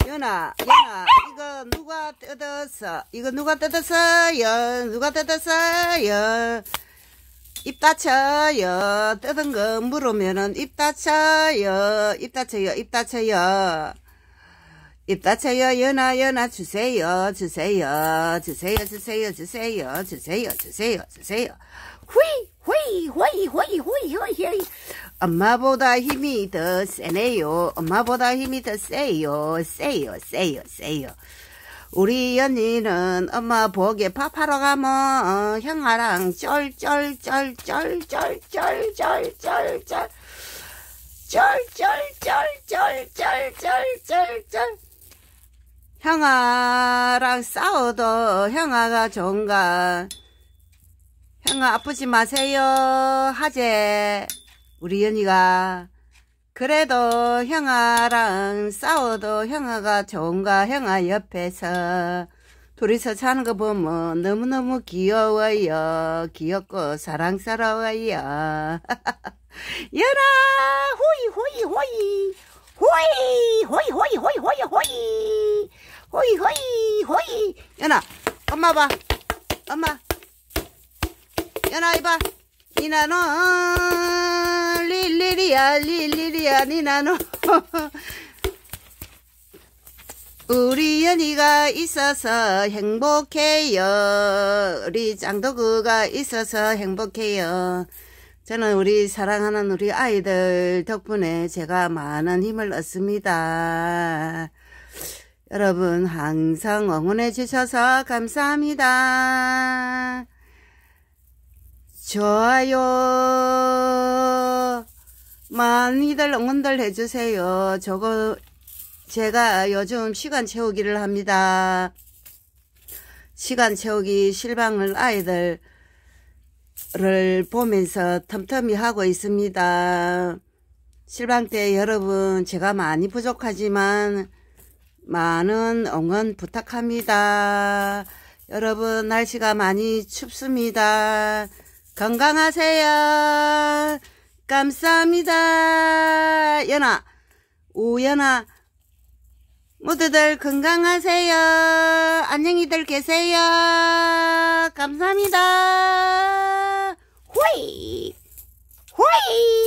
연아, 이거 누가 뜯었어? 이거 누가 뜯었어요? 누가 뜯었어요? 입 다쳐요. 뜯은 거 물으면은 입 다쳐요. 입 다쳐요. 입 다쳐요. 입 다쳐요. 연아 주세요. 주세요. 주세요. 주세요. 주세요. 주세요. 주세요. 주세요. 후이. 엄마보다 힘이 더 세네요. 엄마보다 힘이 더 세요. 세요. 우리 연이는 엄마 보게 밥하러 가면 형아랑 쩔 형아랑 싸워도 형아가 좋은가? 형아 아프지 마세요 하재 우리 연이가. 그래도 형아랑 싸워도 형아가 좋은가? 형아 옆에서 둘이서 자는 거 보면 너무너무 귀여워요. 귀엽고 사랑스러워요. 연아 호이. 연아 엄마 봐. 엄마 연아 이봐. 니나노 릴리리야 니나노. 우리 연이가 있어서 행복해요. 우리 짱도그가 있어서 행복해요. 저는 우리 사랑하는 우리 아이들 덕분에 제가 많은 힘을 얻습니다. 여러분 항상 응원해 주셔서 감사합니다. 좋아요 많이들 응원들 해주세요. 제가 요즘 시간 채우기를 합니다. 시간 채우기 실방을 아이들을 보면서 틈틈이 하고 있습니다. 실방 때 여러분 제가 많이 부족하지만 많은 응원 부탁합니다. 여러분 날씨가 많이 춥습니다. 건강하세요. 감사합니다. 연아, 우연아, 모두들 건강하세요. 안녕히들 계세요. 감사합니다. 호이.